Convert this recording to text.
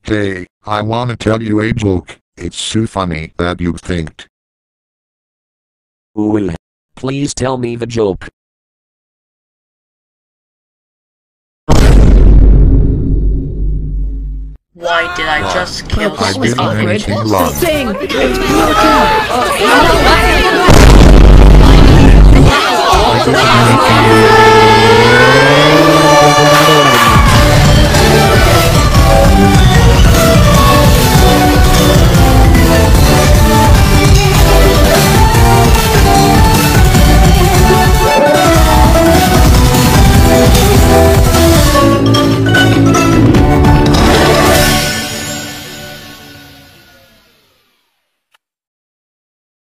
Hey, I wanna tell you a joke. It's so funny that you think. Well, please tell me the joke. Why did I just kill I someone? didn't anything wrong. I didn't anything wrong.